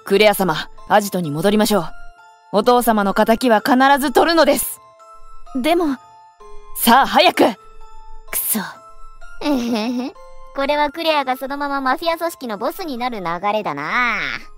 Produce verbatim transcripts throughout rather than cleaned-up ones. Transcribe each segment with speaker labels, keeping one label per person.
Speaker 1: クレア様、アジトに戻りましょう。お父様の仇は必ず取るのです。
Speaker 2: でも、
Speaker 1: さあ早く。
Speaker 2: くそ。
Speaker 3: えへへ。これはクレアがそのままマフィア組織のボスになる流れだな。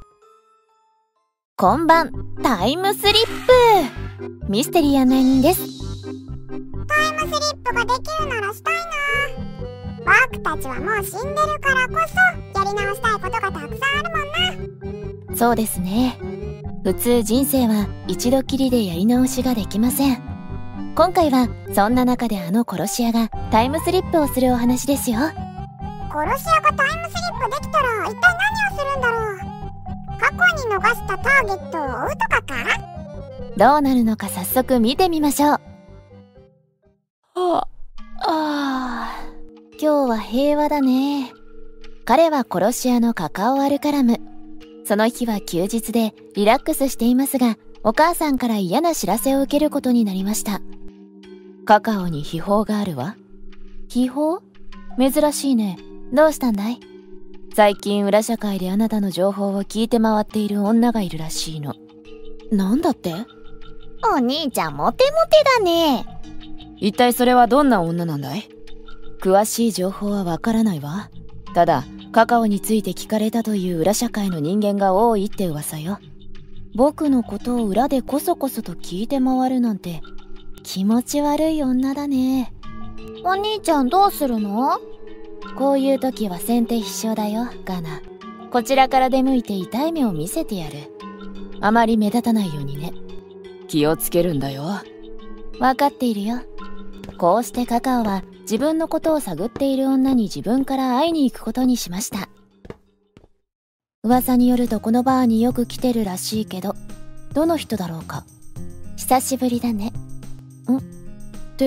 Speaker 2: こんばん、タイムスリップ。ミステリー案内人です。
Speaker 4: タイムスリップができるならしたいな。僕たちはもう死んでるからこそやり直したいことがたくさんあるもんな。
Speaker 2: そうですね。普通人生は一度きりでやり直しができません。今回はそんな中であの殺し屋がタイムスリップをするお話ですよ。
Speaker 4: 殺し屋がタイムスリップできたら一体何をするんだろう。過去に逃したターゲットを追うとかか。
Speaker 2: どうなるのか早速見てみましょう。
Speaker 1: あ
Speaker 2: あー、今日は平和だね。彼は殺し屋のカカオアルカラム。その日は休日でリラックスしていますが、お母さんから嫌な知らせを受けることになりました。カカオに秘宝があるわ。秘宝？珍しいね。どうしたんだい？最近裏社会であなたの情報を聞いて回っている女がいるらしいの。なんだって？
Speaker 3: お兄ちゃんモテモテだね。
Speaker 1: 一体それはどんな女なんだい？
Speaker 2: 詳しい情報はわからないわ。ただカカオについて聞かれたという裏社会の人間が多いって噂よ。僕のことを裏でこそこそと聞いて回るなんて気持ち悪い女だね。
Speaker 3: お兄ちゃんどうするの？
Speaker 2: こういう時は先手必勝だよ、ガナ。こちらから出向いて痛い目を見せてやる。あまり目立たないようにね。
Speaker 1: 気をつけるんだよ。
Speaker 2: わかっているよ。こうしてカカオは自分のことを探っている女に自分から会いに行くことにしました。噂によるとこのバーによく来てるらしいけど、どの人だろうか。久しぶりだね。ん？って、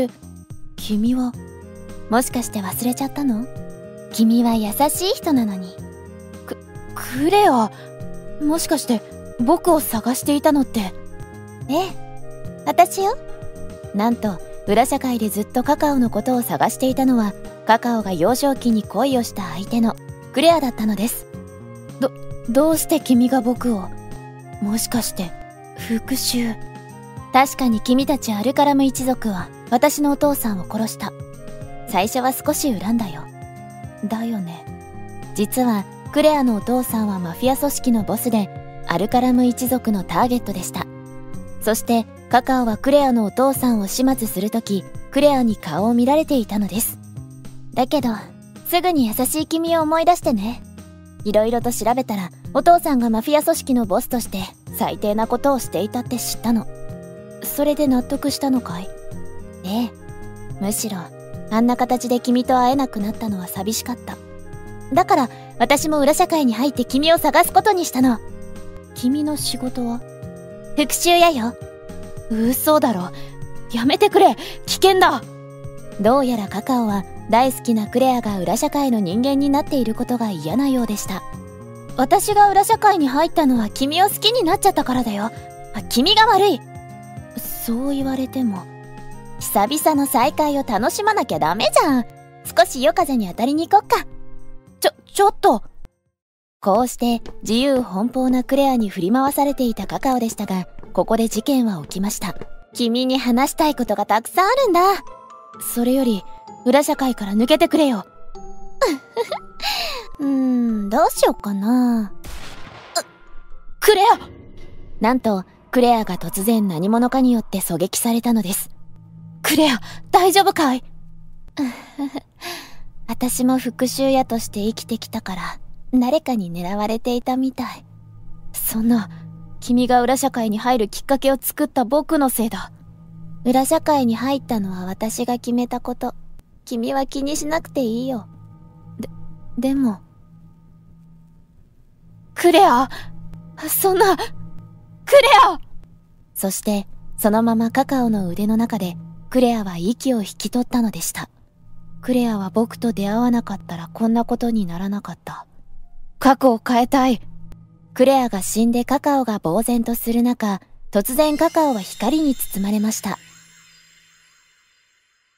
Speaker 2: 君は、もしかして忘れちゃったの？君は優しい人なのに。く、クレア、もしかして僕を探していたのって。
Speaker 3: ええ、私よ。
Speaker 2: なんと、裏社会でずっとカカオのことを探していたのは、カカオが幼少期に恋をした相手のクレアだったのです。ど、どうして君が僕を？もしかして、復讐？確かに君たちアルカラム一族は私のお父さんを殺した。最初は少し恨んだよ。だよね。実はクレアのお父さんはマフィア組織のボスでアルカラム一族のターゲットでした。そしてカカオはクレアのお父さんを始末するときクレアに顔を見られていたのです。だけどすぐに優しい君を思い出してね。いろいろと調べたらお父さんがマフィア組織のボスとして最低なことをしていたって知ったの。それで納得したのかい？ええ、むしろあんな形で君と会えなくなったのは寂しかった。だから私も裏社会に入って君を探すことにしたの。君の仕事は？復讐やよ。嘘だろ。やめてくれ。危険だ。どうやらカカオは大好きなクレアが裏社会の人間になっていることが嫌なようでした。私が裏社会に入ったのは君を好きになっちゃったからだよ。君が悪い。そう言われても。久々の再会を楽しまなきゃダメじゃん。少し夜風に当たりに行こっか。ちょ、ちょっと。こうして自由奔放なクレアに振り回されていたカカオでしたが、ここで事件は起きました。君に話したいことがたくさんあるんだ。それより、裏社会から抜けてくれよ。うーん、どうしよっかな。クレア！なんと、クレアが突然何者かによって狙撃されたのです。クレア、大丈夫かい？私も復讐屋として生きてきたから、誰かに狙われていたみたい。そんな、君が裏社会に入るきっかけを作った僕のせいだ。裏社会に入ったのは私が決めたこと。君は気にしなくていいよ。で、でも。クレア！そんな、クレア！そして、そのままカカオの腕の中で、クレアは息を引き取ったのでした。クレアは僕と出会わなかったらこんなことにならなかった。過去を変えたい。クレアが死んでカカオが呆然とする中、突然カカオは光に包まれました。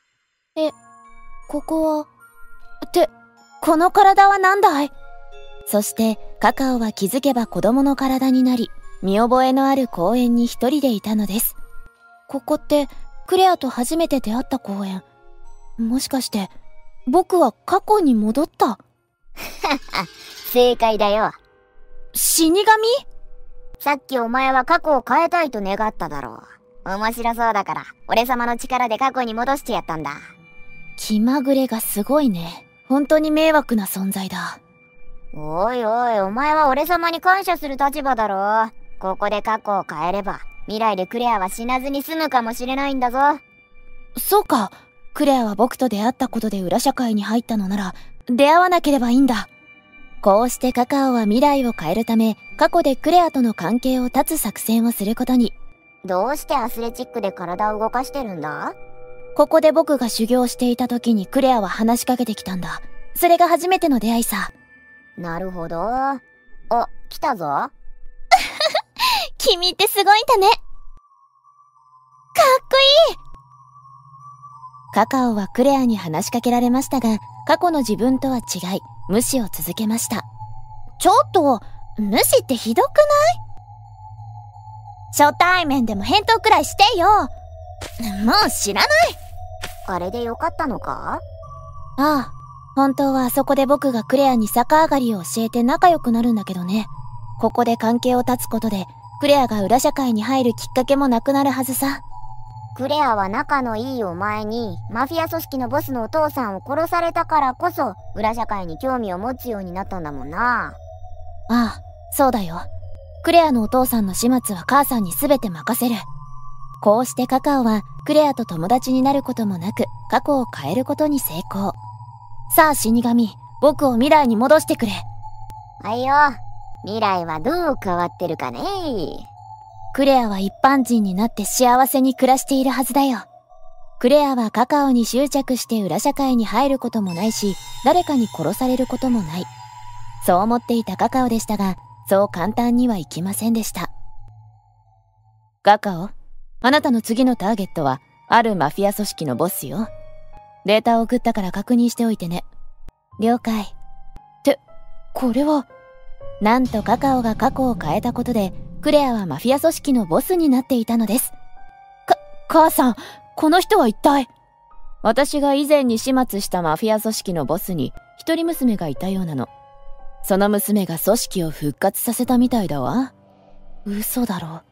Speaker 2: え、ここは、って、この体は何だい？ そしてカカオは気づけば子供の体になり、見覚えのある公園に一人でいたのです。ここってクレアと初めて出会った公園。もしかして僕は過去に戻った？
Speaker 3: 正解だよ。
Speaker 2: 死神？
Speaker 3: さっきお前は過去を変えたいと願っただろう。面白そうだから俺様の力で過去に戻してやったんだ。
Speaker 2: 気まぐれがすごいね。本当に迷惑な存在だ。
Speaker 3: おいおい、お前は俺様に感謝する立場だろ。ここで過去を変えれば未来でクレアは死なずに済むかもしれないんだぞ。
Speaker 2: そうか。クレアは僕と出会ったことで裏社会に入ったのなら出会わなければいいんだ。こうしてカカオは未来を変えるため、過去でクレアとの関係を断つ作戦をすることに。
Speaker 3: どうしてアスレチックで体を動かしてるんだ？
Speaker 2: ここで僕が修行していた時にクレアは話しかけてきたんだ。それが初めての出会いさ。
Speaker 3: なるほど。あ、来たぞ。
Speaker 2: 君ってすごいんだね。かっこいい。カカオはクレアに話しかけられましたが、過去の自分とは違い、無視を続けました。ちょっと、無視ってひどくない？初対面でも返答くらいしてよ。もう知らない。
Speaker 3: あれでよかったのか？
Speaker 2: ああ、本当はあそこで僕がクレアに逆上がりを教えて仲良くなるんだけどね。ここで関係を断つことで、クレアが裏社会に入るきっかけもなくなるはずさ。
Speaker 3: クレアは仲のいいお前にマフィア組織のボスのお父さんを殺されたからこそ裏社会に興味を持つようになったんだもんな。
Speaker 2: ああ、そうだよ。クレアのお父さんの始末は母さんに全て任せる。こうしてカカオはクレアと友達になることもなく過去を変えることに成功。さあ死神、僕を未来に戻してくれ。
Speaker 3: はいよ。未来はどう変わってるかね。
Speaker 2: クレアは一般人になって幸せに暮らしているはずだよ。クレアはカカオに執着して裏社会に入ることもないし、誰かに殺されることもない。そう思っていたカカオでしたが、そう簡単にはいきませんでした。カカオ、あなたの次のターゲットはあるマフィア組織のボスよ。データを送ったから確認しておいてね。了解。って、これは。なんとカカオが過去を変えたことで、クレアはマフィア組織のボスになっていたのです。か、母さん、この人は一体。私が以前に始末したマフィア組織のボスに一人娘がいたようなの。その娘が組織を復活させたみたいだわ。嘘だろ。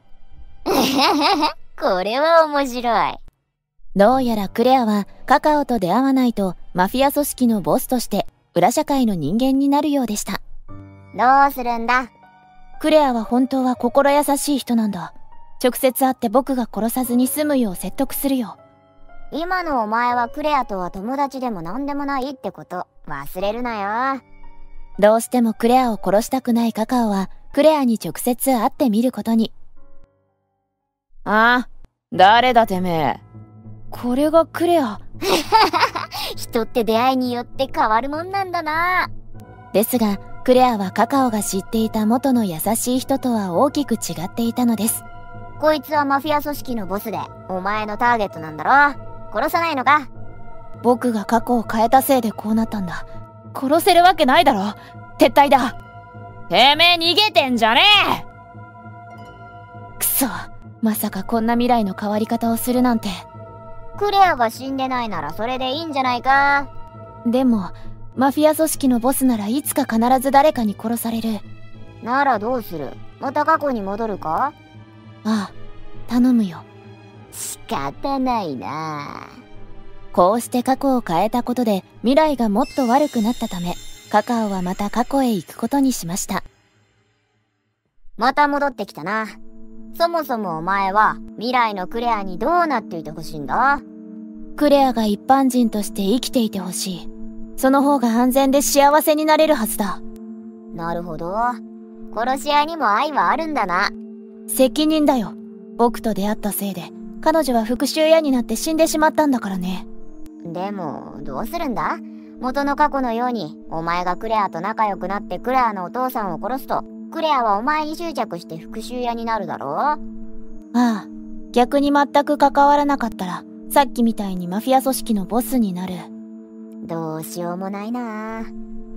Speaker 3: これは面白い。
Speaker 2: どうやらクレアはカカオと出会わないとマフィア組織のボスとして裏社会の人間になるようでした。
Speaker 3: どうするんだ？
Speaker 2: クレアは本当は心優しい人なんだ。直接会って僕が殺さずに済むよう説得するよ。
Speaker 3: 今のお前はクレアとは友達でも何でもないってこと忘れるなよ。
Speaker 2: どうしてもクレアを殺したくないカカオはクレアに直接会ってみることに。
Speaker 1: ああ、誰だてめえ。
Speaker 2: これがクレア。
Speaker 3: 人って出会いによって変わるもんなんだな。
Speaker 2: ですがクレアはカカオが知っていた元の優しい人とは大きく違っていたのです。
Speaker 3: こいつはマフィア組織のボスでお前のターゲットなんだろ。殺さないのか？
Speaker 2: 僕が過去を変えたせいでこうなったんだ。殺せるわけないだろ。撤退だ。
Speaker 1: てめえ逃げてんじゃねえ。
Speaker 2: くそ、まさかこんな未来の変わり方をするなんて。
Speaker 3: クレアが死んでないならそれでいいんじゃないか。
Speaker 2: でもマフィア組織のボスならいつか必ず誰かに殺される。
Speaker 3: ならどうする？また過去に戻るか？
Speaker 2: ああ、頼むよ。
Speaker 3: 仕方ないな。
Speaker 2: こうして過去を変えたことで未来がもっと悪くなったため、カカオはまた過去へ行くことにしました。
Speaker 3: また戻ってきたな。そもそもお前は未来のクレアにどうなっていてほしいんだ？
Speaker 2: クレアが一般人として生きていてほしい。その方が安全で幸せになれるはずだ。
Speaker 3: なるほど。殺し屋にも愛はあるんだな。
Speaker 2: 責任だよ。僕と出会ったせいで彼女は復讐屋になって死んでしまったんだからね。
Speaker 3: でもどうするんだ？元の過去のようにお前がクレアと仲良くなってクレアのお父さんを殺すとクレアはお前に執着して復讐屋になるだろう？あ
Speaker 2: あ、逆に全く関わらなかったらさっきみたいにマフィア組織のボスになる。
Speaker 3: どうしようもないな。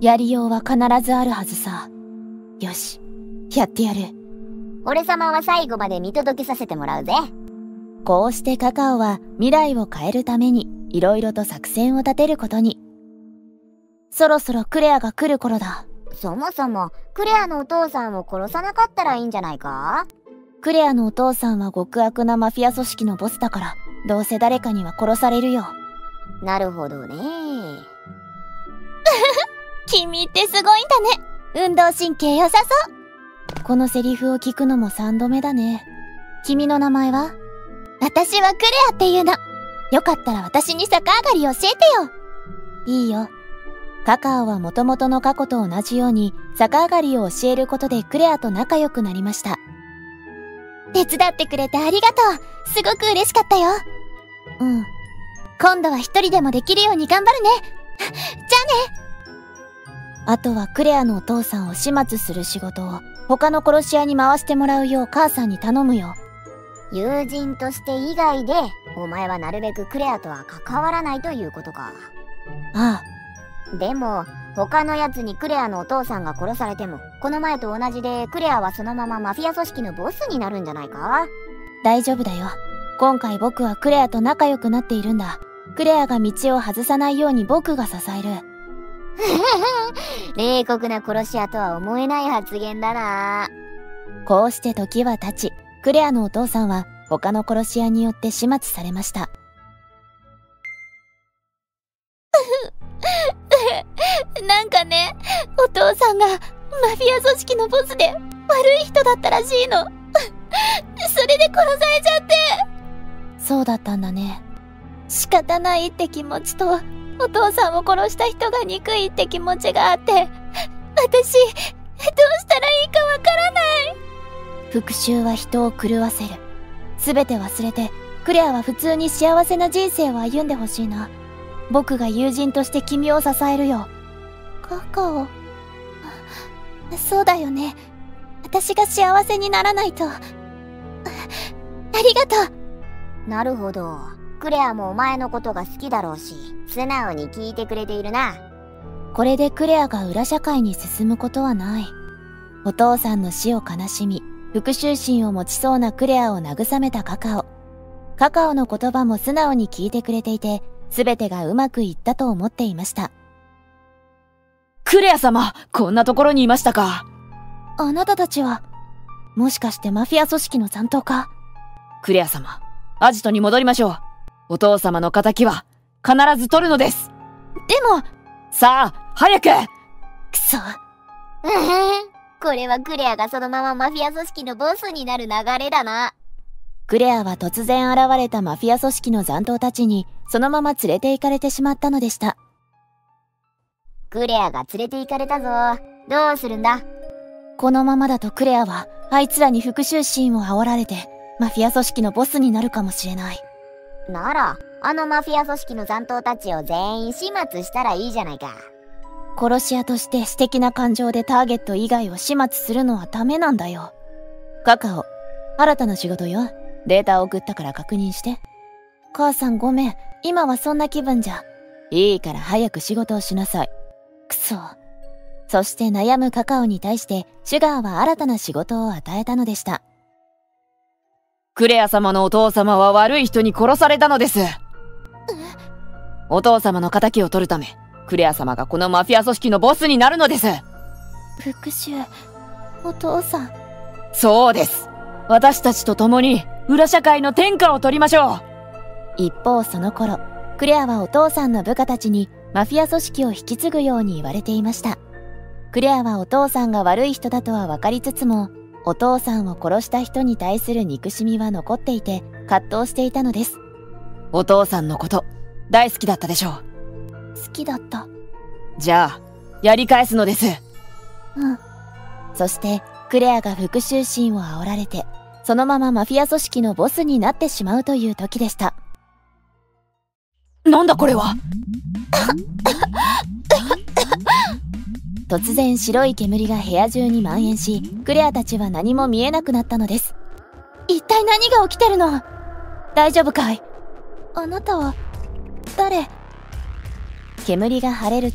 Speaker 2: やりようは必ずあるはずさ。よし、やってやる。
Speaker 3: 俺様は最後まで見届けさせてもらうぜ。
Speaker 2: こうしてカカオは未来を変えるためにいろいろと作戦を立てることに。そろそろクレアが来る頃だ。
Speaker 3: そもそもクレアのお父さんを殺さなかったらいいんじゃないか？
Speaker 2: クレアのお父さんは極悪なマフィア組織のボスだから、どうせ誰かには殺されるよ。
Speaker 3: なるほどね。
Speaker 2: 君ってすごいんだね。運動神経良さそう。このセリフを聞くのも三度目だね。君の名前は？私はクレアっていうの。よかったら私に逆上がり教えてよ。いいよ。カカオは元々の過去と同じように逆上がりを教えることでクレアと仲良くなりました。手伝ってくれてありがとう。すごく嬉しかったよ。うん。今度は一人でもできるように頑張るね。じゃあね。あとはクレアのお父さんを始末する仕事を他の殺し屋に回してもらうよう母さんに頼むよ。
Speaker 3: 友人として以外でお前はなるべくクレアとは関わらないということか。
Speaker 2: あ
Speaker 3: あ。でも他のやつにクレアのお父さんが殺されてもこの前と同じでクレアはそのままマフィア組織のボスになるんじゃないか？
Speaker 2: 大丈夫だよ。今回僕はクレアと仲良くなっているんだ。クレアが道を外さないように僕が支える。
Speaker 3: 冷酷な殺し屋とは思えない発言だな。
Speaker 2: こうして時は経ち、クレアのお父さんは他の殺し屋によって始末されました。なんかね、お父さんがマフィア組織のボスで悪い人だったらしいの。それで殺されちゃって。そうだったんだね。仕方ないって気持ちと、お父さんを殺した人が憎いって気持ちがあって、私、どうしたらいいかわからない。復讐は人を狂わせる。すべて忘れて、クレアは普通に幸せな人生を歩んでほしいな。僕が友人として君を支えるよ。カカオ。そうだよね。私が幸せにならないと。ありがとう。
Speaker 3: なるほど。クレアもお前のことが好きだろうし、素直に聞いてくれているな。
Speaker 2: これでクレアが裏社会に進むことはない。お父さんの死を悲しみ、復讐心を持ちそうなクレアを慰めたカカオ。カカオの言葉も素直に聞いてくれていて、すべてがうまくいったと思っていました。
Speaker 1: クレア様、こんなところにいましたか。
Speaker 2: あなたたちは、もしかしてマフィア組織の残党か。
Speaker 1: クレア様、アジトに戻りましょう。お父様の仇は必ず取るのです。
Speaker 2: でも、
Speaker 1: さあ、早く。
Speaker 2: くそ。
Speaker 3: これはクレアがそのままマフィア組織のボスになる流れだな。
Speaker 2: クレアは突然現れたマフィア組織の残党たちにそのまま連れて行かれてしまったのでした。
Speaker 3: クレアが連れて行かれたぞ。どうするんだ？
Speaker 2: このままだとクレアはあいつらに復讐心を煽られてマフィア組織のボスになるかもしれない。
Speaker 3: なら、あのマフィア組織の残党たちを全員始末したらいいじゃないか。
Speaker 2: 殺し屋として私的な感情でターゲット以外を始末するのはダメなんだよ。カカオ、新たな仕事よ。データを送ったから確認して。母さんごめん、今はそんな気分じゃ。いいから早く仕事をしなさい。くそ。そして悩むカカオに対してシュガーは新たな仕事を与えたのでした。
Speaker 1: クレア様のお父様は悪い人に殺されたのです。お父様の仇を取るため、クレア様がこのマフィア組織のボスになるのです。
Speaker 2: 復讐、お父さん。
Speaker 1: そうです。私たちと共に裏社会の天下を取りましょう。
Speaker 2: 一方その頃、クレアはお父さんの部下たちにマフィア組織を引き継ぐように言われていました。クレアはお父さんが悪い人だとは分かりつつも、お父さんを殺した人に対する憎しみは残っていて葛藤していたのです。
Speaker 1: お父さんのこと大好きだったでしょう。
Speaker 2: 好きだった。
Speaker 1: じゃあやり返すのです。
Speaker 2: うん。そしてクレアが復讐心を煽られてそのままマフィア組織のボスになってしまうという時でした。
Speaker 1: なんだこれは。
Speaker 2: 突然白い煙が部屋中に蔓延し、クレアたちは何も見えなくなったのです。一体何が起きてるの？大丈夫かい？あなたは誰？煙が晴れると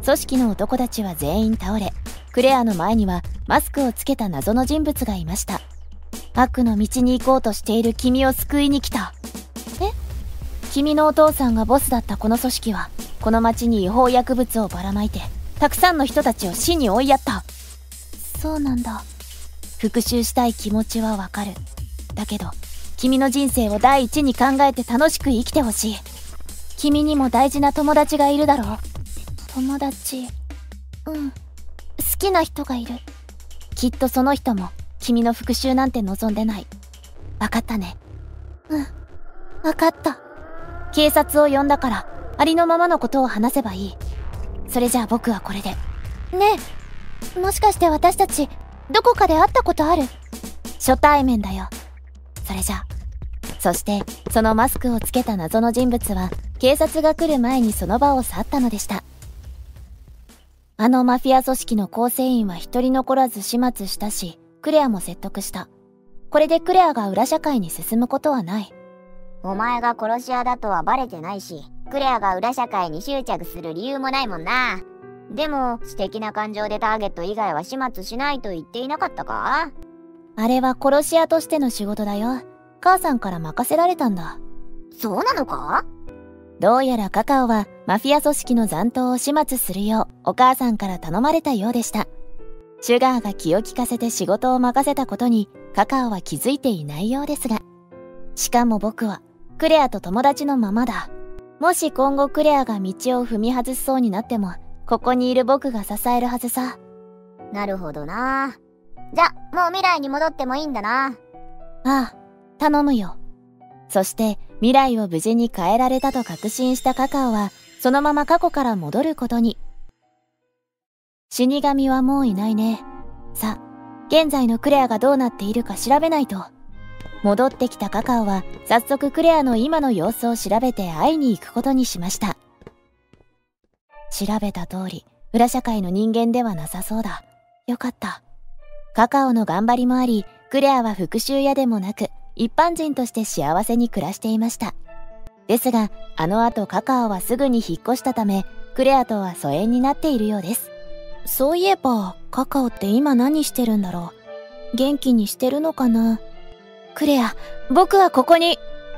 Speaker 2: 組織の男たちは全員倒れ、クレアの前にはマスクをつけた謎の人物がいました。悪の道に行こうとしている君を救いに来た。え？君のお父さんがボスだったこの組織は、この町に違法薬物をばらまいて、たくさんの人たちを死に追いやった。そうなんだ。復讐したい気持ちはわかる。だけど、君の人生を第一に考えて楽しく生きてほしい。君にも大事な友達がいるだろう。友達。うん。好きな人がいる。きっとその人も君の復讐なんて望んでない。わかったね。うん。わかった。警察を呼んだから、ありのままのことを話せばいい。それじゃあ僕はこれで。ねえ、もしかして私たち、どこかで会ったことある？初対面だよ。それじゃあ。そして、そのマスクをつけた謎の人物は、警察が来る前にその場を去ったのでした。あのマフィア組織の構成員は一人残らず始末したし、クレアも説得した。これでクレアが裏社会に進むことはない。
Speaker 3: お前が殺し屋だとはバレてないし、クレアが裏社会に執着する理由もないもんな。でも、私的な感情でターゲット以外は始末しないと言っていなかったか？
Speaker 2: あれは殺し屋としての仕事だよ。母さんから任せられたんだ。
Speaker 3: そうなのか？
Speaker 2: どうやらカカオはマフィア組織の残党を始末するようお母さんから頼まれたようでした。シュガーが気を利かせて仕事を任せたことにカカオは気づいていないようですが。しかも僕はクレアと友達のままだ。もし今後クレアが道を踏み外しそうになっても、ここにいる僕が支えるはずさ。
Speaker 3: なるほどな。じゃ、もう未来に戻ってもいいんだな。
Speaker 2: ああ、頼むよ。そして未来を無事に変えられたと確信したカカオはそのまま過去から戻ることに。死神はもういないね。さあ、現在のクレアがどうなっているか調べないと。戻ってきたカカオは早速クレアの今の様子を調べて会いに行くことにしました。調べた通り裏社会の人間ではなさそうだ。よかった。カカオの頑張りもあり、クレアは復讐屋でもなく一般人として幸せに暮らしていました。ですが、あの後カカオはすぐに引っ越したため、クレアとは疎遠になっているようです。そういえば、カカオって今何してるんだろう。元気にしてるのかな。クレア、僕はここに。ん？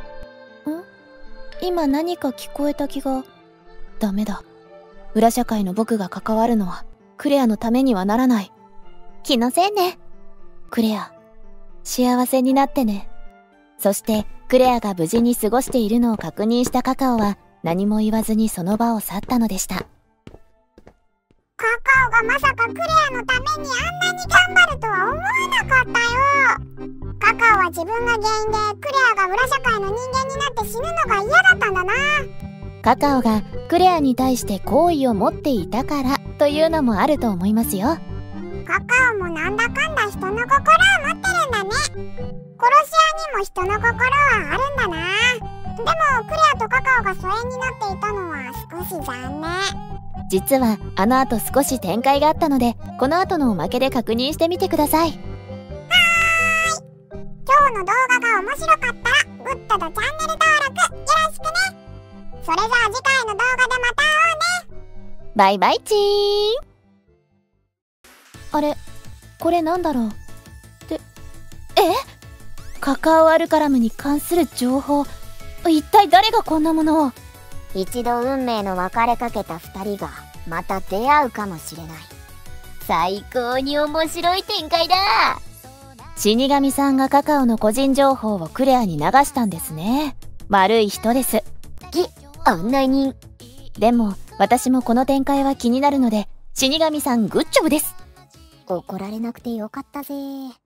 Speaker 2: 今何か聞こえた気が。ダメだ。裏社会の僕が関わるのは、クレアのためにはならない。気のせいね。クレア、幸せになってね。そして、クレアが無事に過ごしているのを確認したカカオは、何も言わずにその場を去ったのでした。
Speaker 4: カカオがまさかクレアのためにあんなに頑張るとは思わなかったよ。カカオは自分が原因でクレアが裏社会の人間になって死ぬのが嫌だったんだな。
Speaker 2: カカオがクレアに対して好意を持っていたからというのもあると思いますよ。
Speaker 4: カカオもなんだかんだ人の心を持ってるんだね。殺し屋にも人の心はあるんだな。でもクレアとカカオが疎遠になっていたのは少し残念。
Speaker 2: 実はあの後少し展開があったので、この後のおまけで確認してみてください。はーい。
Speaker 4: 今日の動画が面白かったらグッドとチャンネル登録よろしくね。それじゃあ次回の動画でまた会おうね。
Speaker 2: バイバイチーン。あれ、これなんだろう。って、え？カカオアルカラムに関する情報。一体誰がこんなものを。
Speaker 3: 一度運命の別れかけた二人がまた出会うかもしれない。最高に面白い展開だ。
Speaker 2: 死神さんがカカオの個人情報をクレアに流したんですね。悪い人です。
Speaker 3: え、案内人。
Speaker 2: でも私もこの展開は気になるので、死神さんグッジョブです。
Speaker 3: 怒られなくてよかったぜ。